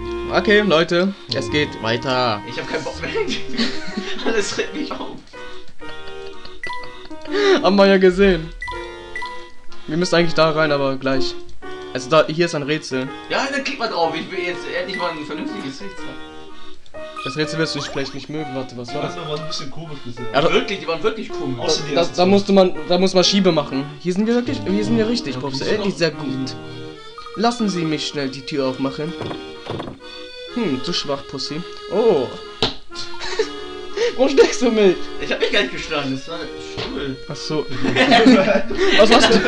Okay, Leute, es geht weiter. Ich hab keinen Bock mehr. Alles regt mich auf. Haben wir ja gesehen. Wir müssen eigentlich da rein, aber gleich. Also da, hier ist ein Rätsel. Ja, dann klick mal drauf. Ich will jetzt endlich mal ein vernünftiges Rätsel. Das Rätsel wirst du vielleicht nicht mögen. Warte, was war das? Das war ein bisschen komisch bisher. Ja, Wirklich, die waren wirklich komisch. Außer die Da muss man Schiebe machen. Hier sind wir wirklich, hier sind wir richtig, Professor. Endlich sehr gut. Lassen Sie mich schnell die Tür aufmachen. Zu schwach, Pussy. Oh. Wo steckst du mich? Ich hab mich gar nicht geschlagen, das war ein Stuhl. Ach so. Was machst du?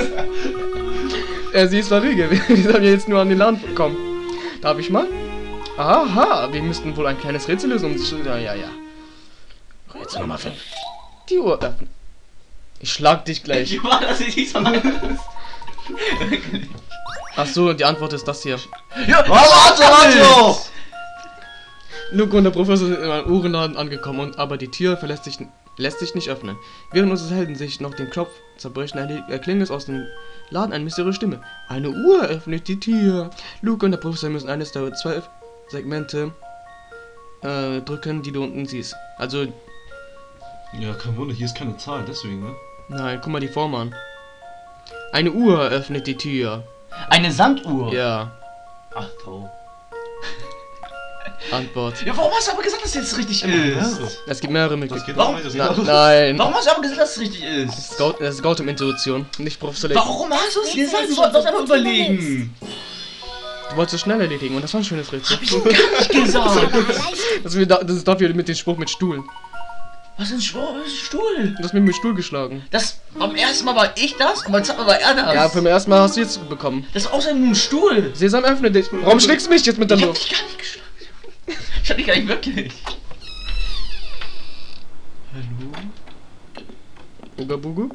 Sie ist Verriegel. Wir sollen ja jetzt nur an die Land kommen. Darf ich mal? Aha, wir müssten wohl ein kleines Rätsel lösen. Ja. Rätsel Nummer 5. Die Uhr öffnen. Ich schlag dich gleich. Wie war das nicht so alles? Ach so, die Antwort ist das hier. Ja, warte! Luke und der Professor sind in einem Uhrenladen angekommen, aber die Tür lässt sich nicht öffnen. Während unsere Helden sich noch den Kopf zerbrechen, erklingt es aus dem Laden eine mysteriöse Stimme. Eine Uhr öffnet die Tür. Luke und der Professor müssen eines der 12 Segmente drücken, die du unten siehst. Also... Ja, kein Wunder, hier ist keine Zahl, deswegen, ne? Nein, guck mal die Form an. Eine Uhr öffnet die Tür. eine Sanduhr. Ja, Ach toll. Antwort. Ja, warum hast du aber gesagt, dass das jetzt richtig ist? Es gibt mehrere Das Möglichkeiten. geht Warum? auch nicht, Nein. Warum hast du aber gesagt, dass es richtig ist? Das ist Gautam-Intuition, nicht Professor Layton. Warum hast du es gesagt? Du wolltest einfach überlegen. Du wolltest es schnell erledigen und das war ein schönes Rätsel. Hab ich doch gar nicht gesagt. Das ist dafür mit dem Spruch mit Stuhl. Was ist ein Stuhl? Du hast mir mit dem Stuhl geschlagen. Das, beim ersten Mal war ich das und beim zweiten Mal war er das. Ja, beim ersten Mal hast du jetzt bekommen. Das ist außerdem nur ein Stuhl. Sesam, öffne dich. Warum schlägst du mich jetzt mit der Ich hab Luft? dich gar nicht geschlagen. Ich hab dich gar nicht wirklich. Hallo? Uga Bugu?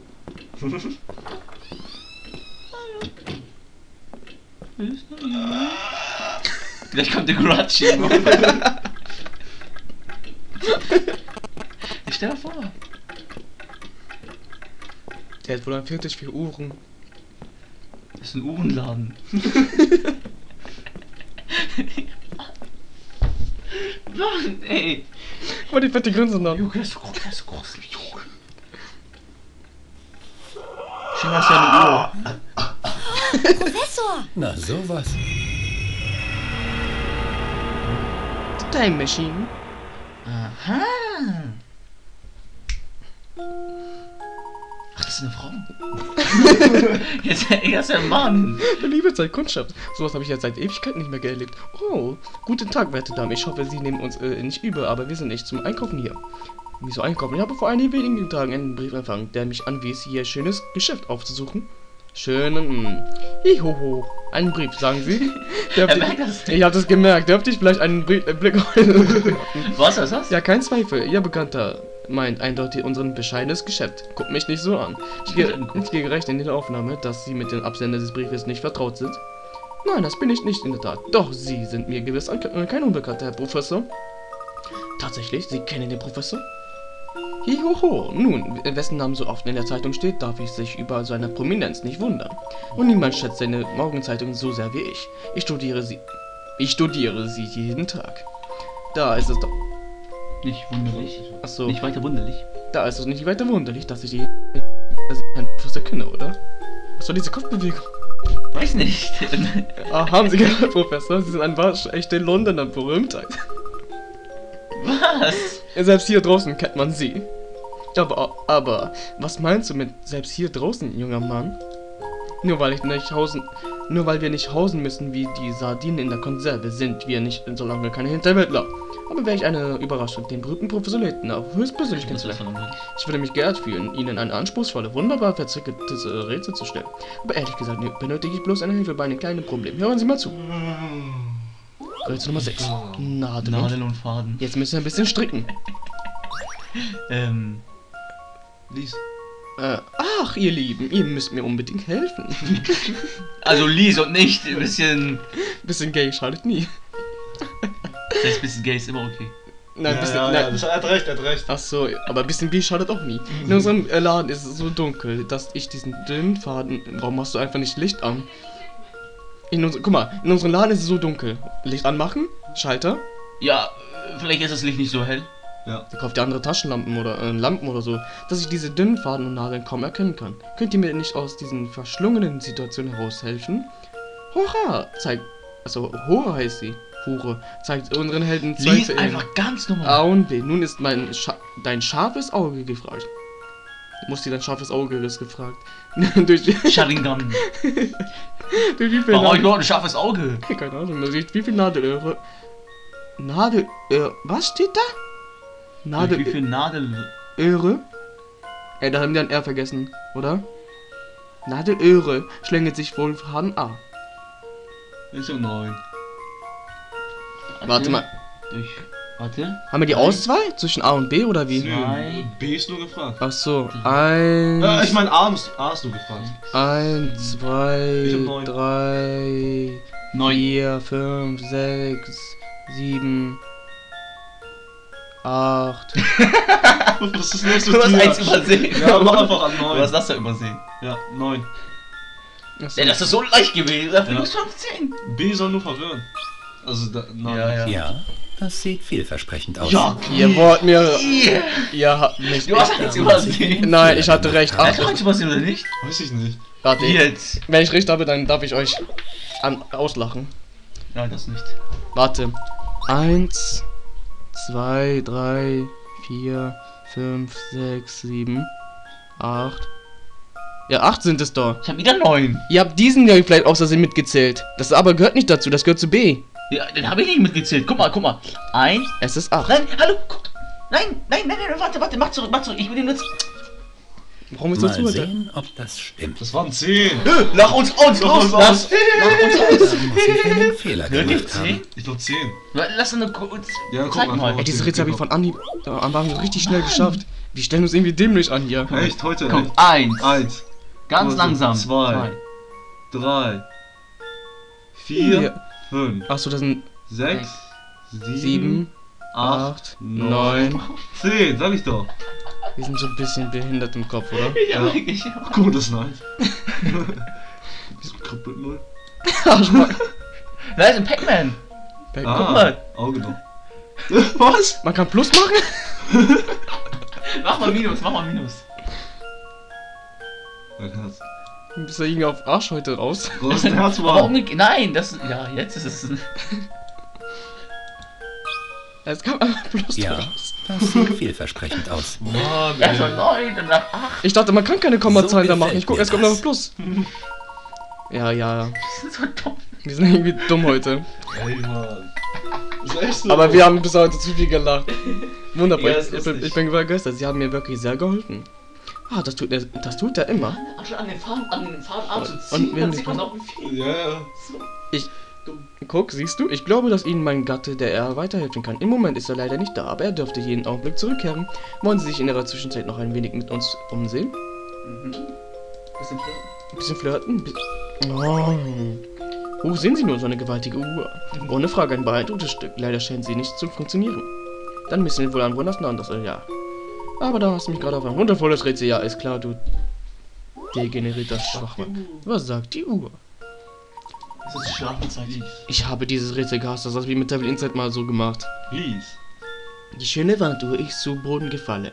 Vielleicht kommt der Grudge. Ich stell dir vor. Der hat wohl ein Fetisch für Uhren. Das ist ein Uhrenladen. Mann, ey. Guck mal die fette Grinse noch. Junge, das ist so groß, das ist so groß. Junge. Schön, hast du eine Uhr. Professor! Na sowas. Time Machine. Aha. Ach, das ist eine Frau. Jetzt ist er ein Mann. Der Liebe Zeit Kundschaft. Sowas habe ich jetzt seit Ewigkeiten nicht mehr erlebt. Oh, guten Tag, werte Dame. Ich hoffe, Sie nehmen uns nicht übel, aber wir sind nicht zum Einkaufen hier. Wieso einkaufen? Ich habe vor einigen wenigen Tagen einen Brief empfangen, der mich anwies, hier schönes Geschäft aufzusuchen. Schönen, hihoho. Einen Brief, sagen Sie? merkt das nicht. Ich habe das gemerkt. Dürfte ich vielleicht einen Blick Was ist das? Ja, kein Zweifel. Ihr Bekannter meint eindeutig unseren bescheidenes Geschäft. Guckt mich nicht so an. Ich gehe recht in die Aufnahme, dass Sie mit dem Absender des Briefes nicht vertraut sind. Nein, das bin ich nicht in der Tat. Doch, Sie sind mir gewiss kein Unbekannter, Herr Professor. Tatsächlich, Sie kennen den Professor? Hihoho, nun, wessen Namen so oft in der Zeitung steht, darf ich sich über seine Prominenz nicht wundern. Und niemand schätzt seine Morgenzeitung so sehr wie ich. Ich studiere sie jeden Tag. Da ist es doch... Nicht wunderlich. Achso, Nicht weiter wunderlich. da ist es nicht weiter wunderlich, dass ich Herrn Professor kenne, oder? Was war diese Kopfbewegung? Weiß nicht. Ah, haben Sie gehört, Professor? Sie sind ein echte Londoner Berühmtheit. Was? Ja, selbst hier draußen kennt man sie. Aber, was meinst du mit selbst hier draußen, junger Mann? Nur weil wir nicht hausen müssen wie die Sardinen in der Konserve, sind wir nicht so lange keine Hinterwäldler. Aber wäre ich eine Überraschung, den berühmten Professor Layton auch höchstpersönlich kennenzulernen. Ich würde mich geehrt fühlen, Ihnen eine anspruchsvolle, wunderbar verzwickeltes Rätsel zu stellen. Aber ehrlich gesagt, benötige ich bloß eine Hilfe bei einem kleinen Problem. Hören Sie mal zu. Rätsel Nummer 6. Nadel und Faden. Jetzt müssen wir ein bisschen stricken. Lies. Ach, ihr Lieben, ihr müsst mir unbedingt helfen. Also lies und nicht ein bisschen... Bisschen gay schadet nie. Das heißt, ein bisschen gay ist immer okay. Nein, Ja, bisschen, ja, nein. ja, er hat recht, er hat recht. Ach so, aber ein bisschen gay schadet auch nie. In unserem Laden ist es so dunkel, dass ich diesen dünnen Faden... Warum machst du einfach nicht Licht an? Guck mal, in unserem Laden ist es so dunkel. Licht anmachen, Schalter. Ja, vielleicht ist das Licht nicht so hell. Ja. Da kauft ihr andere Taschenlampen oder Lampen oder so, dass ich diese dünnen Faden und Nadeln kaum erkennen kann. Könnt ihr mir nicht aus diesen verschlungenen Situationen heraushelfen? Hurra! Hora heißt sie. Hure. Zeigt unseren Helden zwei Lies Verehrungen. einfach ganz normal. A und B. Nun ist dein scharfes Auge gefragt. Muss dir dein scharfes Auge ist gefragt. durch Sharingan. wie viel Warum ich überhaupt ein scharfes Auge? Keine Ahnung, durch wie viel Nadelöhre. Was steht da? Wie viel Nadel... Öhre? Ey, da haben wir ein R vergessen, oder? Nadelöhre schlängelt sich wohl Faden A. Ist so 9. Warte mal. Warte. Haben wir die Auswahl zwischen A und B oder wie? Zwei. B ist nur gefragt. Ach so, 1, Ich meine A ist nur gefragt. 1, Ich 2, hab 9. 3, 9. 4, 5, 6, 7, 8. Was ist los Du mit hast dir? eins übersehen. Ja, mach einfach an Du 9. hast das da übersehen. Ja, 9. Ja, das ist so leicht gewesen. Dafür Ja. muss 15. B soll nur verwirren. Also, nein. Ja. Ja, das sieht vielversprechend aus. Ja, Ihr wollt mir. Yeah. Ihr habt mich. Du hast eins übersehen. Nein, ich hatte recht. Hast Ach, du eins übersehen oder nicht? Weiß ich nicht. warte. Jetzt. Wenn ich recht habe, dann darf ich euch auslachen. Nein, das nicht. Warte. 1, 2, 3, 4, 5, 6, 7, 8. Ja, 8 sind es doch. Ich hab wieder 9. Ihr habt diesen ja vielleicht aus Versehen mitgezählt. Das aber gehört nicht dazu, das gehört zu B. Ja, den habe ich nicht mitgezählt. Guck mal. 1. Es ist 8. Nein, hallo, guck. Nein, warte, mach zurück. Ich will den jetzt. Warum ist Mal das so, Alter? sehen, ob das stimmt. Das waren 10. Lach uns aus, los, lass. Lach uns aus. Da muss ich einen Fehler Wirklich gemacht haben. 10? Ich glaube 10. Lass uns kurz. Ja, guck Zeig mal. mal. Ey, diese Rätsel habe ich von Anhieb am Anfang richtig schnell geschafft. Wir stellen uns irgendwie dämlich an hier. Echt, heute? Komm, 1. 1, Ganz langsam. 2, 3, 4, Ja. 5, Achso, das sind 6, 7, 7, 8, 8, 9. 10, sag ich doch. Wir sind so ein bisschen behindert im Kopf, oder? Ja, Ja. wirklich. Guck mal, das ist ein 1. Wieso kribbelt 0? Arschmann. Da ist ein Pac-Man. Guck Ah, mal. Auge noch. Was? Man kann Plus machen? Mach mal Minus. Ein Herz. Du bist ja irgendwie auf Arsch heute raus. Du hast ein Herz, Aber Mann. umgekehrt. Nein, das. Ja, jetzt ist es. Es kam einfach Plus Ja, raus. das sieht vielversprechend aus. Mann, Erstmal 9, danach 8. Ich dachte, man kann keine Kommazahlen So da machen. gefällt Ich guck, mir es kommt noch das. ein Plus. Ja. Das ist so dumm. Wir sind irgendwie dumm heute. Ey, Mann. Das ist echt so. Aber wir haben bis heute zu viel gelacht. Wunderbar. Ja, ist ich lustig. bin begeistert. Sie haben mir wirklich sehr geholfen. Ah, das tut er immer. An den Faden abzuziehen, Und wenn dann die- sieht man auch wie viel. Ja. Guck, siehst du? Ich glaube, dass Ihnen mein Gatte, der er weiterhelfen kann. Im Moment ist er leider nicht da, aber er dürfte jeden Augenblick zurückkehren. Wollen Sie sich in Ihrer Zwischenzeit noch ein wenig mit uns umsehen? Bisschen Ein bisschen flirten? Oh, sehen Sie nur so eine gewaltige Uhr. Ohne Frage ein beeindruckendes Stück. Leider scheint sie nicht zu funktionieren. Dann müssen wir wohl an woanders anders, ja. Aber da hast du mich gerade auf ein wundervolles Rätsel. Ja, ist klar, du degenerierter Schwachmann. Was sagt die Uhr? Das ist Schlafenszeit. Ich habe dieses Rätsel gehasst. Das hast du wie mit Devil Inside mal so gemacht. Lies. Die schöne Wanduhr ist zu Boden gefallen.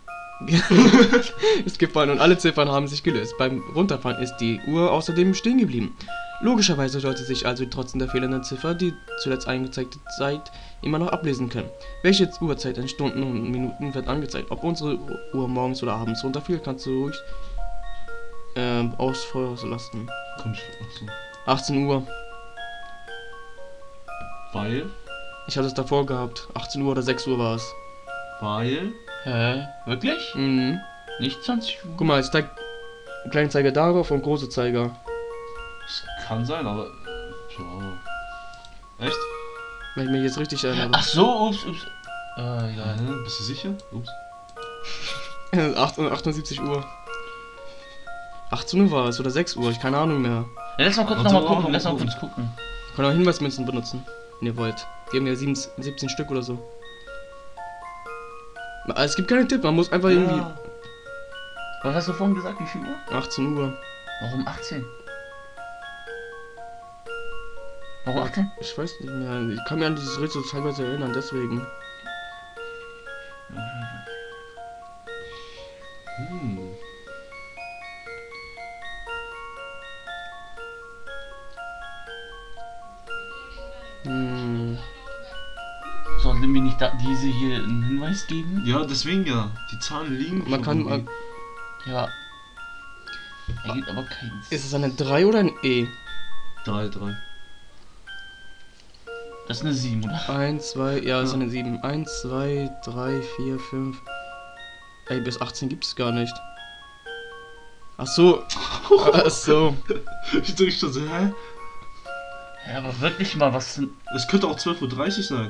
Ist gefallen und alle Ziffern haben sich gelöst. Beim Runterfallen ist die Uhr außerdem stehen geblieben. Logischerweise sollte sich also trotz der fehlenden Ziffer die zuletzt eingezeigte Zeit immer noch ablesen können. Welche Uhrzeit in Stunden und Minuten wird angezeigt? Ob unsere Uhr morgens oder abends runterfiel, kannst du ruhig auslassen. Komm, achso. 18 Uhr. Weil? Ich hatte es davor gehabt. 18 Uhr oder 6 Uhr war es. Weil? Hä? Wirklich? Mhm. Nicht 20 Uhr? Guck mal, es zeigt kleinen Zeiger darauf und große Zeiger. Das kann sein, aber. Ja. Echt? Wenn ich mich jetzt richtig erinnere. Ach so, ups. Ja. Ja. Bist du sicher? Ups. 78 Uhr. 18 Uhr war es oder 6 Uhr, ich keine Ahnung mehr. Ja, lass mal kurz Warte, nochmal warte, gucken, lass mal gucken. kurz gucken. Ich kann auch Hinweismünzen benutzen, wenn ihr wollt. Die haben ja 17 Stück oder so. Es gibt keinen Tipp, man muss einfach irgendwie. Ja. Was hast du vorhin gesagt, wie viel Uhr? 18 Uhr. Warum 18? Warum 18? Ich weiß nicht mehr. Ich kann mich an dieses Rätsel teilweise erinnern, deswegen. Hm. Sollten wir nicht diese hier einen Hinweis geben? Ja, deswegen ja. Die Zahlen liegen. Man kann. Ja. Er gibt aber keins. Ist es eine 3 oder ein E? 3. Das ist eine 7, oder? 1, 2, ja, es ist eine 7. 1, 2, 3, 4, 5. Ey, bis 18 gibt es gar nicht. Ach so. Ach so. Ich denke schon so, hä? Ja, aber wirklich mal, was sind. Es könnte auch 12:30 Uhr sein.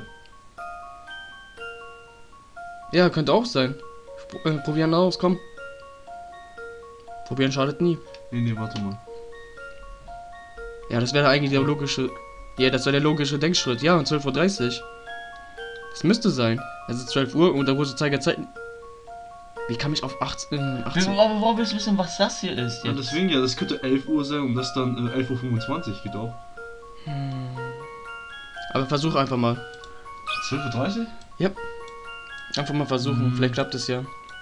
Ja, könnte auch sein. Probieren aus, komm. Probieren schadet nie. Nee, warte mal. Ja, das wäre eigentlich der logische. Ja, das wäre der logische Denkschritt. Ja, und 12:30 Uhr. Das müsste sein. Es ist 12 Uhr und der große Zeiger zeigt. Wie kam ich auf 18? Aber warum willst du wissen, was das hier ist Ja, jetzt? deswegen ja, das könnte 11 Uhr sein und das dann 11:25 Uhr geht auch. Aber versuch einfach mal. 12:30 Uhr? Ja. Einfach mal versuchen. Vielleicht klappt es ja.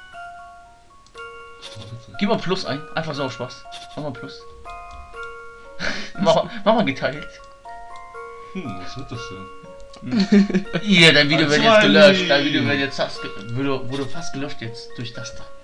Gib mal Plus ein. Einfach so auf Spaß. Mach mal Plus. mach mal geteilt. Was wird das denn? Hier, dein Video wird jetzt Smiley. gelöscht. Dein Video wird jetzt wurde fast gelöscht jetzt durch das da.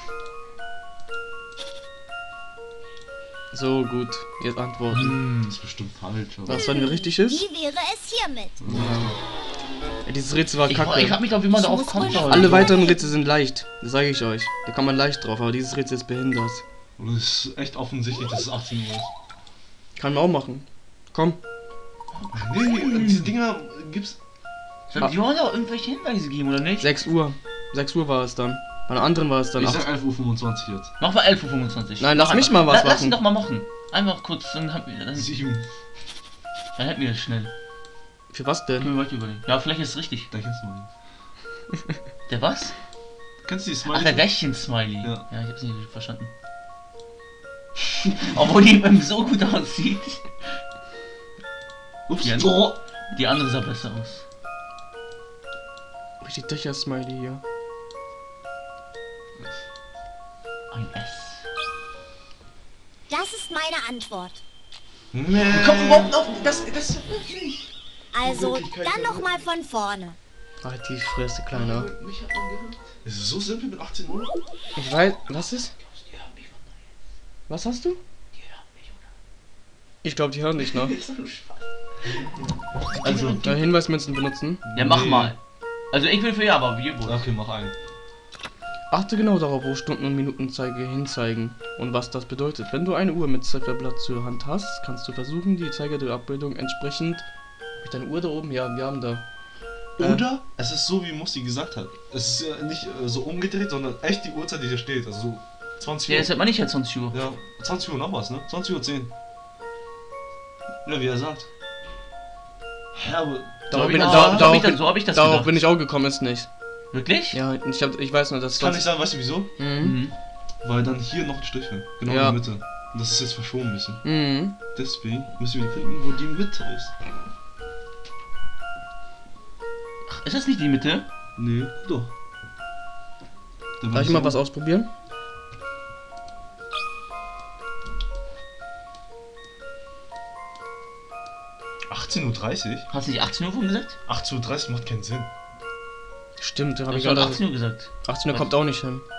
So, gut. Jetzt antworten. Das ist bestimmt falsch, aber. Was, wenn wir richtig ist? Wie wäre es hiermit? Ja, dieses Rätsel war Ich kacke. hab mich doch, wie man Ich darauf muss kommt. wohl- soll. Alle weiteren Rätsel sind leicht. Das sage ich euch. Da kann man leicht drauf, aber dieses Rätsel ist behindert. Und es ist echt offensichtlich, dass es 18 Uhr ist. Kann man auch machen. Komm. Nee, diese Dinger gibt's. Soll die wollen doch irgendwelche Hinweise geben, oder nicht? 6 Uhr. 6 Uhr war es dann. Bei den anderen war es dann Ich 8. sag 11:25 Uhr jetzt. Mach mal 11:25 Uhr. Nein, lass mich mal was Lass ihn machen. doch mal machen. Einfach kurz, dann hätten 7. wir das schnell. Für was denn? Können wir weiter überlegen. Ja, vielleicht ist es richtig. Da kennst du mal. Der was? Kennst du die Ach, Smiley? der Rächchen-Smiley. Ja. Ja, ich hab's nicht verstanden. Obwohl die beim so gut aussieht. Ups. Ja. Oh. Die andere sah besser aus. Richtig dicker Smiley hier. Ein S. Das ist meine Antwort. Nee. Komm überhaupt auf. Das ist wirklich. Also, dann nochmal von vorne. Halt die Fresse, Kleiner. Mich hat man gehört. Ist es so simpel mit 18 Uhr? Ich weiß. Was ist? Was hast du? Ich glaube, die hören dich noch. Also, Hinweismünzen benutzen. ja, mach Nee. mal. Also, ich will für ja, aber wir wohl. Okay, mach einen. Achte genau darauf, wo Stunden- und Minutenzeige hinzeigen und was das bedeutet. Wenn du eine Uhr mit Zifferblatt zur Hand hast, kannst du versuchen, die Zeiger der Abbildung entsprechend. Hab ich deine Uhr da oben? Ja, wir haben da. Oder es ist so, wie Musti gesagt hat. Es ist ja nicht so umgedreht, sondern echt die Uhrzeit, die hier steht. Also so 20 Uhr. Ja, jetzt hat man nicht jetzt 20 Uhr. Ja, 20 Uhr noch was, ne? 20:10 Uhr. Ja, wie er sagt. Ja, aber. Darauf bin- bin, so da, hab ich darauf, das- so hab ich das darauf gedacht. bin ich auch gekommen, ist nicht. Wirklich? Ja, ich weiß nur, dass Das kann nicht sein, weißt du wieso? Mhm. Mhm. Weil dann hier noch ein Strich wäre. Genau Ja. in der Mitte. Und das ist jetzt verschoben ein bisschen. Mhm. Deswegen müssen wir finden, wo die Mitte ist. Ach, ist das nicht die Mitte? Nee, doch. Da Darf ich mal was ausprobieren? Uhr? Hast du nicht 18 Uhr vorhin gesagt? 18:30 Uhr macht keinen Sinn. Stimmt, da Du habe hast ich doch gerade. 18 Uhr gesagt. 18 Uhr kommt auch nicht hin.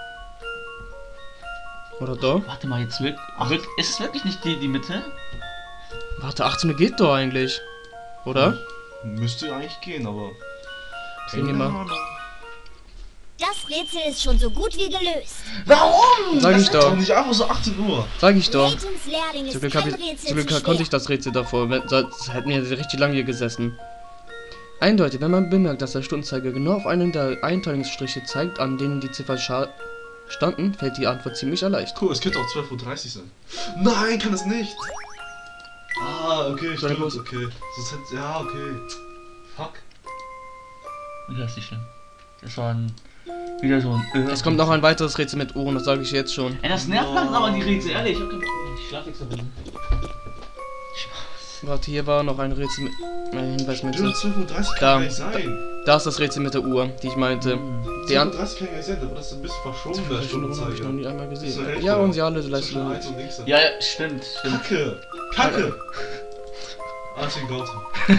Oder doch? Warte mal, jetzt wirklich. Ist es wirklich nicht die Mitte? Warte, 18 Uhr geht doch eigentlich. Oder? Müsste eigentlich gehen, aber. Sehen wir mal. Das Rätsel ist schon so gut wie gelöst. Warum? Sag ich Doch doch. nicht einfach so 18 Uhr. Sag ich doch. Rätums Lehrling ist Zum Glück, kein Rätsel zum Glück zu konnte ich schwer. das Rätsel davor. Sonst hätten wir richtig lange hier gesessen. Eindeutig, wenn man bemerkt, dass der Stundenzeiger genau auf einen der Einteilungsstriche zeigt, an denen die Ziffern standen, fällt die Antwort ziemlich leicht. Cool, es könnte auch 12:30 Uhr sein. Nein, kann es nicht. Ah, okay, Soll ich stimmt, los? okay. Sonst hätte. Ja, okay. Fuck. Das ist nicht schlimm. Das war wieder so ein. Es kommt noch ein weiteres Rätsel mit Ohren, das sage ich jetzt schon. Ey, das nervt langsam aber die Rätsel, ehrlich. Ich hab keinen Bock mehr. Ich schlaf jetzt noch. Spaß. Warte, hier war noch ein Rätsel mit. Ein Hinweis mit. Junge, 12:30 Uhr kann Da. gar nicht sein. Da ist das Rätsel mit der Uhr, die ich meinte. 12:30 Die Uhr an. kann gar nicht sein, aber das ist ein bisschen verschoben, der Habe ich noch Stundenzeiger. nie einmal Bis zur gesehen. Hälfte. Ja, und sie alle Zwischen leisten. 1 und links. Ja, ja, stimmt. Kacke! Kacke! Artin Gautam.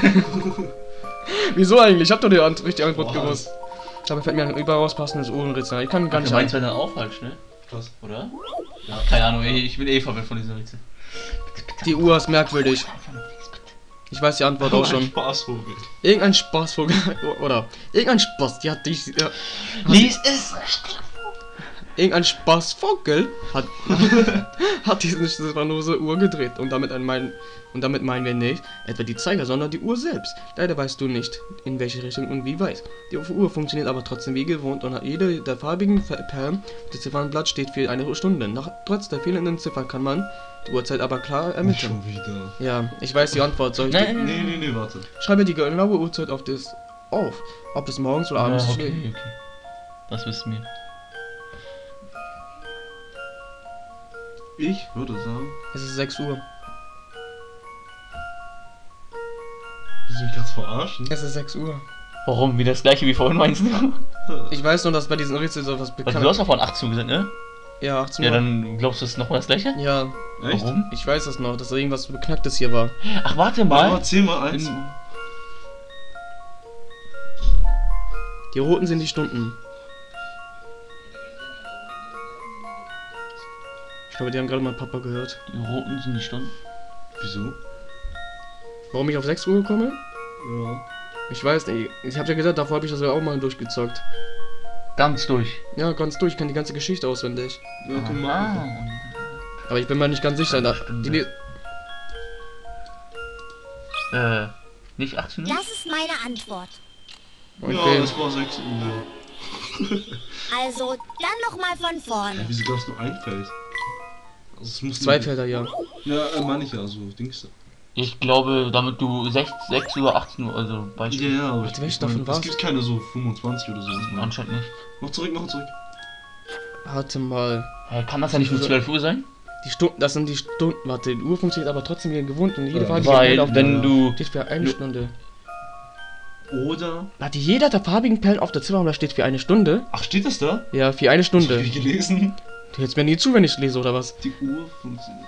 Wieso eigentlich? Ich hab doch die richtige Antwort Boah. gewusst. Dabei fällt mir ein überaus passendes Uhrenrätsel. Ich kann gar nicht. Meins wäre dann auch falsch, ne? Was? Oder? Ja, keine Ahnung, ich bin eh verwirrt von diesem Rätsel. Die Uhr ist merkwürdig. Ich weiß die Antwort auch Ein schon. Spaßvogel. Irgendein Spaßvogel oder irgendein Spaß, die hat dich. Lies es! Irgendein Spaßvogel hat diese ziffernlose Uhr gedreht und damit meinen wir nicht etwa die Zeiger, sondern die Uhr selbst. Leider weißt du nicht, in welche Richtung und wie weit. Die Uhr funktioniert aber trotzdem wie gewohnt und jede der farbigen Perlen auf dem Ziffernblatt steht für eine Stunde. Trotz der fehlenden Ziffern kann man die Uhrzeit aber klar ermitteln. Schon wieder. Ja, ich weiß die Antwort. Soll ich Nein, Nee, warte. Schreibe die genaue Uhrzeit auf, ob es morgens oder abends steht. Okay. Das wissen wir. Ich würde sagen, Es ist 6 Uhr. willst du mich ganz verarschen? Es ist 6 Uhr. Warum? Wie das gleiche wie vorhin meinst du? Ich weiß nur, dass bei diesen Rätseln so was Warte, bekannt du hast doch vorhin 18 Uhr gesagt, ne? Ja, 18 Ja, Uhr. dann glaubst du, es ist nochmal das gleiche? Ja, Echt? Warum? ich weiß das noch, dass da irgendwas Beknacktes hier war. Ach, warte Mal mal. 10 mal 1. Die roten sind die Stunden. Ich glaube, die haben gerade mal Papa gehört. Die roten sind die Stunden. Wieso? Warum ich auf 6 Uhr komme? Ja. Ich weiß nicht. Ich habe ja gesagt, davor habe ich das ja auch mal durchgezockt. Ganz durch. Ja, ganz durch. Ich kenne die ganze Geschichte auswendig. Ja, guck mal. Ah. Aber ich bin mir nicht ganz sicher. Nicht 18 Uhr? Das ist meine Antwort. Ja, Okay. das war 6 Uhr. Also, dann nochmal von vorne. Wieso gab es nur ein Feld? Also es muss 2 Felder, ja. Ja, meine ich ja, so Dings. Ich glaube, damit du 6 Uhr, 18 Uhr, also Ja, Beispiel. ja, aber Warte, welche davon es war's? gibt keine so 25 oder so. Anscheinend nicht. Noch zurück. Warte mal. Hä, kann das ja nicht nur 12 Uhr sein? Die Stunden, das sind die Stunden. Warte, die Uhr funktioniert aber trotzdem wie gewohnt und jede farbige Weil, Perle auf wenn du... steht für eine Stunde. Oder... Warte, jeder der farbigen Perlen auf der Zifferblatt steht für eine Stunde? Ach, steht das da? Ja, für eine Hab Stunde. ich gelesen? Du hältst mir nie zu, wenn ich lese, oder was? Die Uhr funktioniert...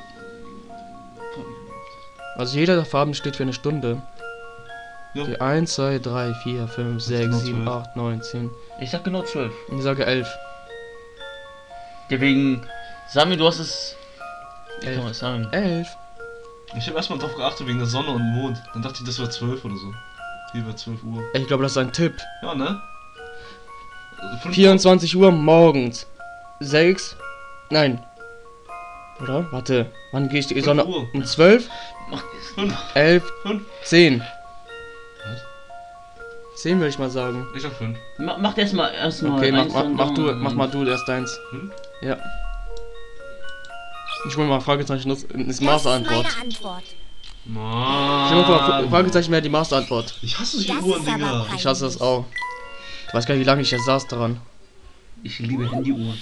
Also jeder der Farben steht für eine Stunde. Ja. Okay, 1, 2, 3, 4, 5, 6, genau 7, 12. 8, 9, 10. Ich sag genau 12. Und ich sage 11. Ja, wegen... Sami, du hast es... Wie 11. kann man das sagen? 11. Ich habe erstmal drauf geachtet wegen der Sonne und Mond. Dann dachte ich, das war 12 oder so. Hier war 12 Uhr. Ich glaube, das ist ein Tipp. Ja, ne? Also 5 24 Uhr morgens. 6. Nein. Oder? Warte. Wann gehe ich die 5 Sonne? Uhr. Um 12? 5. 11? 5. 10. Was? 10 würde ich mal sagen. Ich sag 5. Mach erstmal Okay, eins und mach mal du erst eins. Hm? Ja. Ich hol mal Fragezeichen, das ist Das ist Masterantwort. meine Antwort. Ich hol mal Mann. Fragezeichen wäre die Masterantwort. Ich hasse solche Das Uhren, ist aber Digga. peinlich. Ich hasse das auch. Du weißt gar nicht, wie lange ich jetzt saß daran. Ich liebe Handyuhren.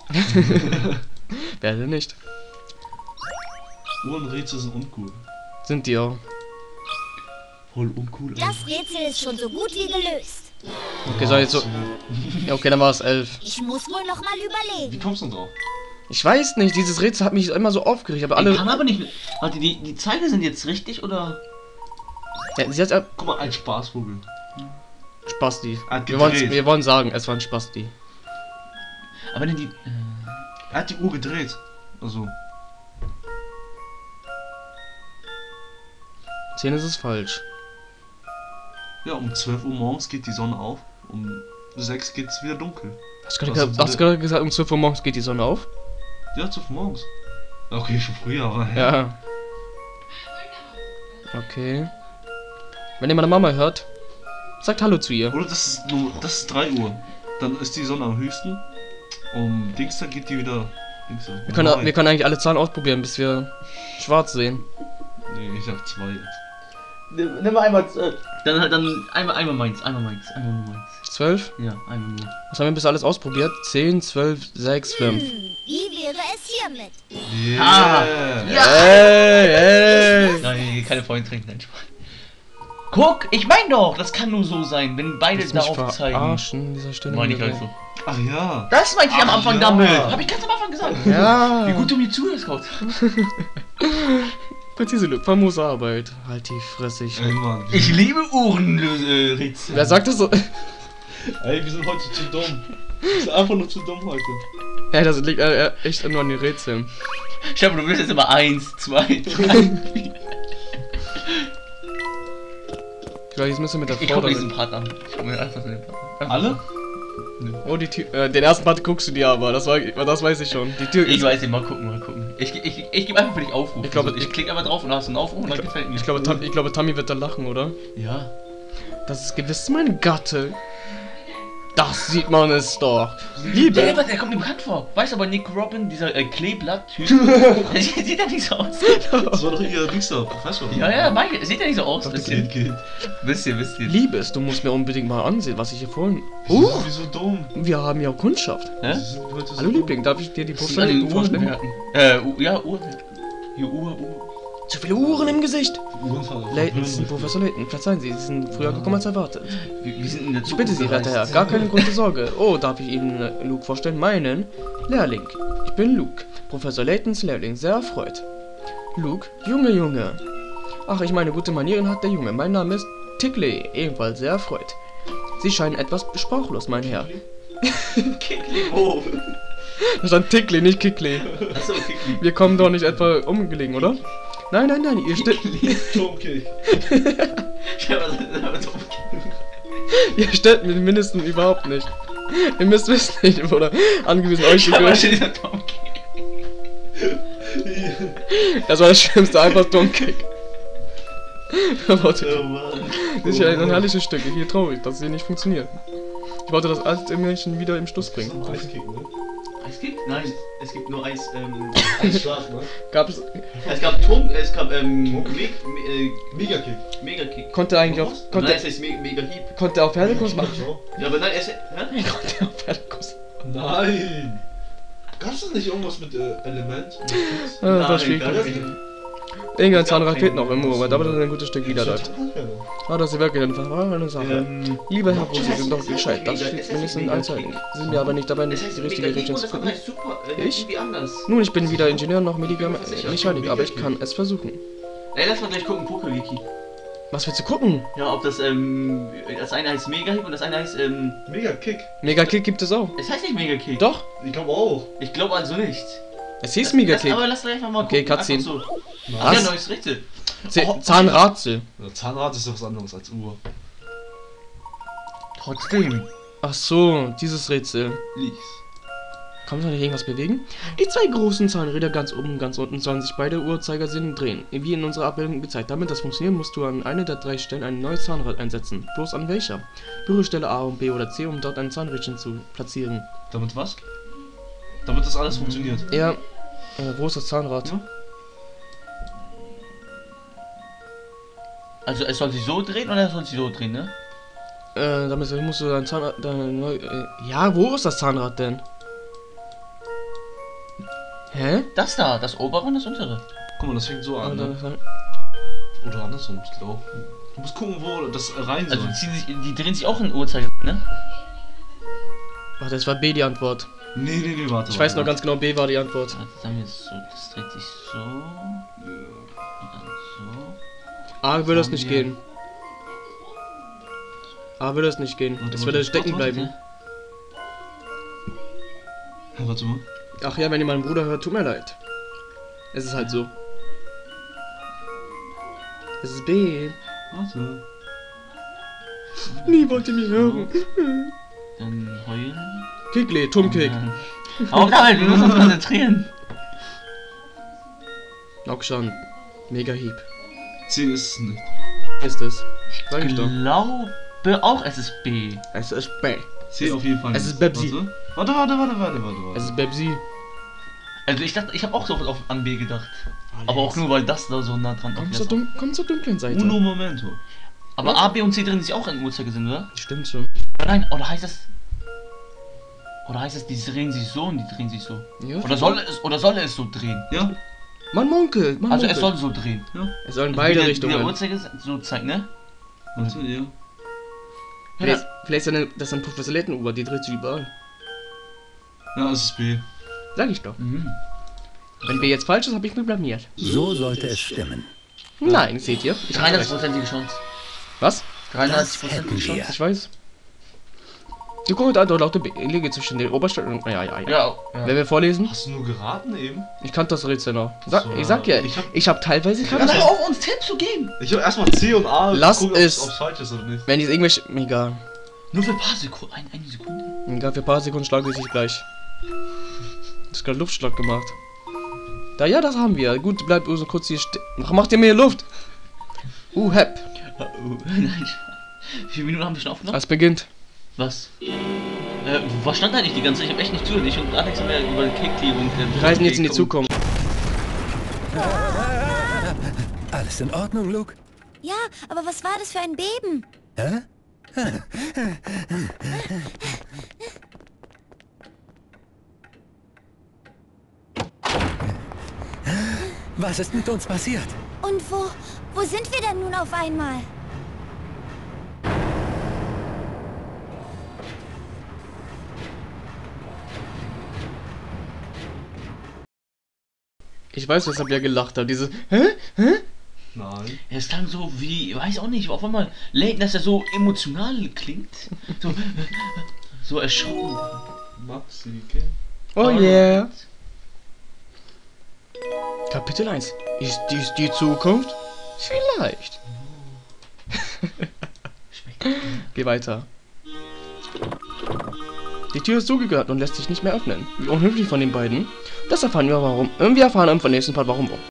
Wer denn nicht? Uhrenrätsel sind uncool. Sind die auch. Voll uncool. Das Rätsel ist schon so gut wie gelöst. Okay, so jetzt so. Ja, okay, dann war es 11. Ich muss wohl noch mal Wie überlegen. kommst du denn drauf? Ich weiß nicht, dieses Rätsel hat mich immer so aufgeregt, aber Ich kann alle. aber nicht... Warte, die Zeiger sind jetzt richtig, oder? Ja, sie hat Guck mal, ein Spaßvogel. Spasti. Hat Wir gedreht. wollen sagen, es war ein Spasti. Aber denn die... Er hat die Uhr gedreht. Also, 10 ist es falsch. ja, um 12 Uhr morgens geht die Sonne auf. Um 6 geht es wieder dunkel. Hast du Also, gerade gesagt, um 12 Uhr morgens geht die Sonne auf? Ja, 12 Uhr morgens. Okay, schon früher, aber Ja. Okay. Wenn ihr meine Mama hört, sagt Hallo zu ihr. Oder das ist 3 Uhr. Dann ist die Sonne am höchsten. Um Dingstag geht die wieder. Dingstag. Wir können eigentlich alle Zahlen ausprobieren, bis wir schwarz sehen. Nee, ich sag 2 jetzt. Nimm mal einmal... Dann einmal meins. Einmal nur meins. 12? Ja, einmal nur. Was haben wir bis alles ausprobiert? 10, 12, 6, 5. Wie probiere es hiermit. Ah. Yeah. Ey. Nein, keine Freunde trinken, nein, Spaß. Guck, ich mein doch, das kann nur so sein, wenn beide Lass mich darauf zeigen. verarschen, dieser Stimme. Meine ich halt so. Ach ja. Das meinte ich am Anfang ja. damit. Hab ich ganz am Anfang gesagt. Ja. Wie gut du mir zuhörst, Scout. Präzise, famose Arbeit. Halt die Fresse. Ey, Mann. Ich liebe Uhrenrätsel. Wer sagt das so? Ey, wir sind heute zu dumm. Wir sind einfach nur zu dumm heute. Ja, das liegt echt nur an den Rätseln. Stefan, du willst jetzt immer 1, 2, 3. Ja, jetzt müssen wir mit der Ich Frau gucke da diesen Part an. Ich gucke mir einfach so den Part an. Alle? Oh, den ersten Part guckst du dir aber, das weiß ich schon. Die Tür Ich weiß nicht, mal gucken. Ich gebe einfach für dich Aufruf. Ich glaube, ich klicke einfach drauf und hast einen Aufruf und dann gefällt mir. Ich glaube, Tammy wird da lachen, oder? Ja. Das ist gewiss mein Gatte. Das sieht man es doch. Liebe. Der kommt mir bekannt vor. Weißt du aber, Nick Robin, dieser Kleeblatt-Typ, der sieht ja nicht so aus. Das war doch ihr Dingster, Professor. Ja, Mike, sieht ja nicht so aus. Geht. Wisst ihr. Liebes, du musst mir unbedingt mal ansehen, was ich hier vorhin... Wieso dumm? Wir haben ja Kundschaft. Hä? Sie sind heute so Hallo dumm. Liebling, darf ich dir die Das ist eine Profil vorstellen? Uhr. Hier, Uhr. Zu viele Uhren im Gesicht. Unfall. Layton, Professor Layton, verzeihen Sie, Sie sind früher gekommen als erwartet. Wir sind in der Ich bitte Sie, werter Herr, gar keine große Sorge. Oh, darf ich Ihnen Luke vorstellen? Meinen Lehrling. Ich bin Luke, Professor Laytons Lehrling, sehr erfreut. Luke, Junge. Ach, ich meine, gute Manieren hat der Junge. Mein Name ist Tickley, ebenfalls sehr erfreut. Sie scheinen etwas sprachlos, mein Herr. Kickli, oh. Da stand Tickley, nicht Kickley. Achso, Kickli. Wir kommen doch nicht etwa umgelegen, oder? Nein, ihr Turmkick. Ihr stellt mich mindestens überhaupt nicht. Ihr müsst wissen, ich wurde angewiesen, euch zu hören. Das war das Schlimmste, einfach Dummkick. Oh Mann. Das ist ja ein herrliches Stück. Ich bin traurig, dass es hier nicht funktioniert. Ich wollte das alte Mädchen wieder im Schluss bringen. Eiskick, ne? Eiskick? Nein, es gibt nur Eis, Eisschlag, ne? Gab es. Es gab Megakick. Megakick. Konnte eigentlich auch. Nein, Konnte, es heißt Mega Heap. konnte auch Pferdekurs machen. Ja, aber nein, hä? Konnte auch Pferdekurs. Nein! Gab's da nicht irgendwas mit Element? Ah, das Nein, fehlt. das nicht. Irgendein Zahnrad fehlt noch im Moment, aber das ist ein gutes Stück wieder dort. Ja. Ah, das ist wirklich eine verfahrene Sache. Lieber Herr Bruce, Sie sind doch gescheit. Das steht mindestens in Anzeigen. Sie sind mir aber nicht dabei, nicht die richtige Richtung zu finden. Ich? Irgendwie anders. Nun, ich bin weder Ingenieur noch Mechaniker, aber ich kann es versuchen. Ey, lass mal gleich gucken, Pokerwiki. Was willst du gucken? Ja, ob das das eine heißt Mega Heap und das eine heißt Megakick. Megakick gibt es auch. es heißt nicht Mega Kick. Doch, Ich glaube auch. Ich glaube also nicht. es hieß Megakick. Aber lass doch einfach mal Okay, gucken. Cutscene. Einfach so. Was? Ja, neues Rätsel. Zahnradsel. Ja, Zahnrad ist doch was anderes als Uhr. Trotzdem. Ach so, dieses Rätsel. Lies. Kann man nicht irgendwas bewegen? Die zwei großen Zahnräder ganz oben und ganz unten sollen sich beide Uhrzeigersinn drehen. Wie in unserer Abbildung gezeigt. Damit das funktioniert, musst du an einer der drei Stellen ein neues Zahnrad einsetzen. Bloß an welcher? Berühre Stelle A und B oder C, um dort ein Zahnrädchen zu platzieren. Damit was? Damit das alles funktioniert. Ja, wo ist das Zahnrad? Ja. Also es soll sich so drehen oder es soll sich so drehen, ne? Damit musst du dein Zahnrad... ja, wo ist das Zahnrad denn? Hä? Das da, das obere und das untere. Guck mal, das fängt so an, ne? Oder andersrum, ich glaube. Du musst gucken, wo das rein soll. Also die drehen sich auch in Uhrzeiger, ne? Warte, das war B die Antwort. Nee, warte. Ich weiß noch ganz genau, B war die Antwort. Warte, sagen wir jetzt so, das dreht sich so. Und dann so. A würde es nicht wir- gehen. A würde es nicht gehen. Warte, Es würde warte. stecken bleiben. Ja, warte mal. Ach ja, wenn ihr meinen Bruder hört, tut mir leid. Es ist halt so. Es ist B. Warte. Nie wollt ihr mich hören. Dann heulen. Kickley, Turmkick. Auch damit, wir müssen uns konzentrieren. Lokshan. Mega Heap. C ist es nicht. Ist es. Sag ich doch. Glaube auch, es ist B. Es ist B. C auf jeden Fall. Es nicht. ist Pepsi. Warte. Es ist Bebsi. Also ich dachte, ich habe auch sofort an B gedacht. Aber auch nur, weil das da so nah dran ist. Komm zur dunklen Seite. Uno Momento. Aber A, B und C drehen sich auch in Uhrzeigersinn, oder? Stimmt schon. Oder nein, oder heißt das... Oder heißt es, die drehen sich so und die drehen sich so? Ja. Oder soll es so drehen? Ja. Man munkelt, man Also munkelt. es soll so drehen. Es soll in Wie beide der Richtungen. Uhrzeiger so zeigt, ne? Warte, ja. Vielleicht ist das eine Professoretten-Uhr, die dreht sich überall. Ja, es ist B. Sag ich doch. Mhm. Wenn wir jetzt falsch ist, habe ich mich blamiert. So sollte es stimmen. Nein, seht ihr? Ich habe recht. 33%ige Chance. Was? 33% hätten wir. Chance. Ich weiß. Die Korridor laute Belege zwischen den Oberstädten und... Ja. Ja. Wenn wir vorlesen? Hast du nur geraten eben? Ich kannte das Rätsel noch. So, Ich sag ja, ich hab teilweise... Hör doch auf, uns Tipps zu geben! Ich hab erstmal C und A. Lass gucken, es. Ob es falsch ist oder nicht. Wenn die irgendwelche... Egal. Nur für ein paar Sekunden. Eine Sekunde. Egal, für ein paar Sekunden schlagen die sich gleich. Das ist gerade Luftschlag gemacht. Da, ja, das haben wir. Gut, bleibt so kurz hier stehen. Macht ihr mehr Luft? Hepp. Nein. Wie viele Minuten haben wir schon aufgenommen? Es beginnt. Was? Was stand da nicht die ganze Zeit? Ich hab echt nicht zugehört. Ich und Alex haben ja über die Cake-Klebung. Wir reisen jetzt in die Zukunft. Alles in Ordnung, Luke? Ja, aber was war das für ein Beben? Hä? Was ist mit uns passiert? Und wo sind wir denn nun auf einmal? Ich weiß, weshalb ihr gelacht habt. Diese... Hä? Nein. Ja, es klang so wie, weiß auch nicht, auf einmal Layton, dass er so emotional klingt. So erschrocken. Maxi, okay. Oh yeah. Kapitel 1. Ist dies die Zukunft? Vielleicht. Geh weiter. Die Tür ist zugehört und lässt sich nicht mehr öffnen. Wie unhöflich von den beiden. Das erfahren wir warum. Wir erfahren im nächsten Part warum.